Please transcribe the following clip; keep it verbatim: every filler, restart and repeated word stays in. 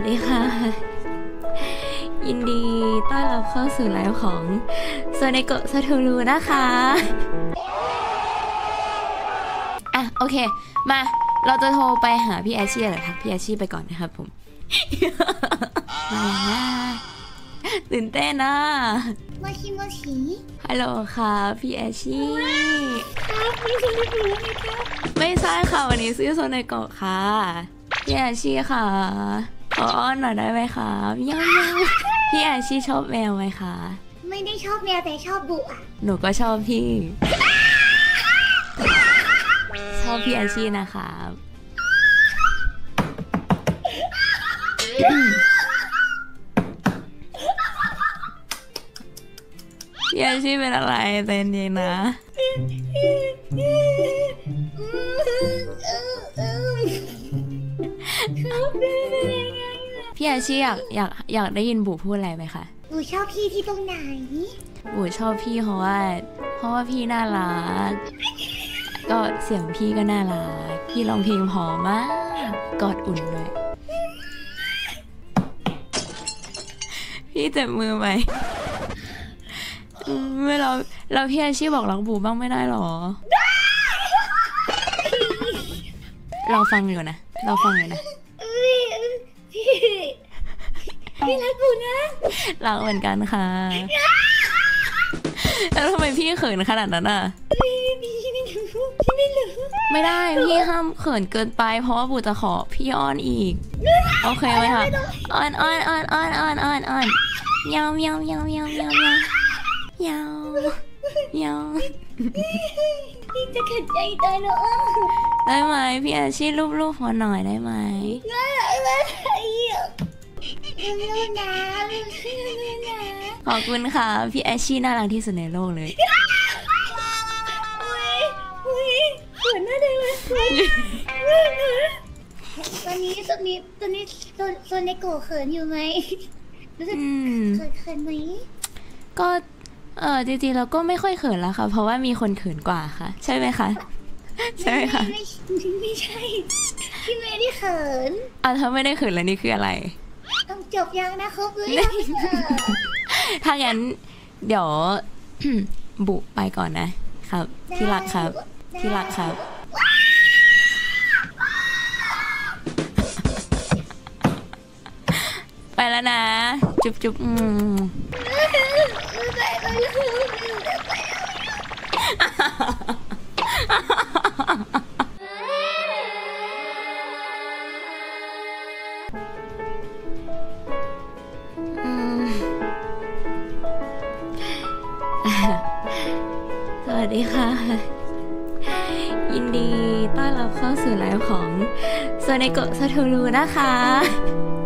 สดีค่ะยินดีต้อนรับเข้าสู่ไลฟ์ของโซเนโกะซาโทรุนะคะอ่ะโอเคมาเราจะโทรไปหาพี่แอชชี่หรือทักพี่แอชชี่ไปก่อนนะครับผมมาอย่างน่าตื่นเต้นนะโมชิโมชิฮัลโหลค่ะพี่แอชชี่ครับนี่คือไม่รู้ไงครับไม่ใช่ค่ะวันนี้ซื้อโซเนโกะค่ะพี่แอชชี่ค่ะขออ้อนหน่อยได้ไหมคะยังยังพี่แอชชี่ชอบแมวไหมคะไม่ได้ชอบแมวแต่ชอบบุอ่ะหนูก็ชอบพี่ชอบพี่แอชชี่นะคะพี่แอชชี่เป็นอะไรเต้นเย็นนะพี่แอชชี่อยากอยากอยากได้ยินบุพูดอะไรไหมคะบุชอบพี่ที่ตรงไหนบุชอบพี่เพราะว่าเพราะว่าพี่น่ารักก็เสียงพี่ก็น่ารักพี่ร้องเพลงพอมากกอดอุ่นเลยพี่เจ็บมือไหมไม่เราเราพี่อาชีพบอกรักบูบ้างไม่ได้หรอเราฟังอยู่นะเราฟังอยู่นะพี่พี่รักบูนะรักเหมือนกันค่ะแล้วทำไมพี่เขินขนาดนั้นอ่ะพี่พี่ไม่รู้พี่ไม่รู้ไม่ได้พี่ห้ามเขินเกินไปเพราะว่าบูจะขอพี่อ้อนอีกโอเคไหมคะอ้อนอ้อนอ้อนอ้อนอ้อนอ้อนอ้อนยาวยาวยาวยาวยาวยาวยาวยาวพี่จะขัดใจตายแล้วได้ไหมพี่อาชีพรูปๆหัวหน่อยได้ไหมได้ได้ลูกนะลูกนะขอบคุณค่ะพี่อาชีพน่ารักที่สุดในโลกเลยอุ้ยอุ้ยเขินหน้าแดงเลยตอนนี้ตอนนี้ตอนนี้โซนในโกเขินอยู่ไหมรู้สึกเขินเขินไหมก็เออจริงๆเราก็ไม่ค่อยเขินแล้วค่ะเพราะว่ามีคนเขินกว่าค่ะใช่ไหมคะใช่ไหมคะไม่ไม่ใช่พี่ไม่ได้เขินอ่ะถ้าไม่ได้เขินแล้วนี่คืออะไรต้องจบยังนะครบหรือยังถ้างั้นเดี๋ยวบุไปก่อนนะครับที่รักครับที่รักครับไปแล้วนะจุ๊บจุ๊บอืมสวัสดีค่ะยินดีต้อนรับเข้าสู่ไลฟ์ของโซเนโกะซาโทรุนะคะ